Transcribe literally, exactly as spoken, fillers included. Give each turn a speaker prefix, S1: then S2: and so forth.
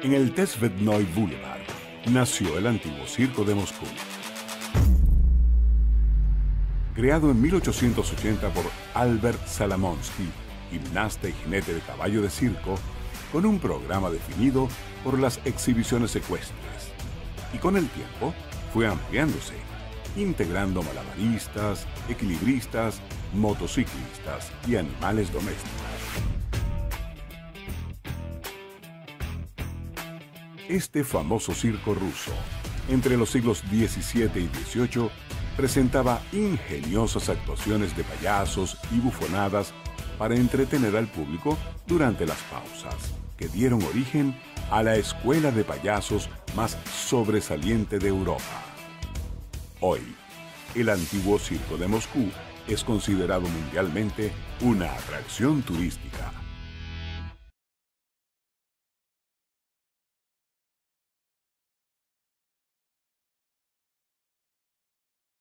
S1: En el Tsvetnoy Boulevard nació el antiguo Circo de Moscú. Creado en mil ochocientos ochenta por Albert Salamonsky, gimnasta y jinete de caballo de circo, con un programa definido por las exhibiciones ecuestres. Y con el tiempo fue ampliándose, integrando malabaristas, equilibristas, motociclistas y animales domésticos. Este famoso circo ruso, entre los siglos diecisiete y dieciocho, presentaba ingeniosas actuaciones de payasos y bufonadas para entretener al público durante las pausas, que dieron origen a la escuela de payasos más sobresaliente de Europa. Hoy, el antiguo Circo de Moscú es considerado mundialmente una atracción turística.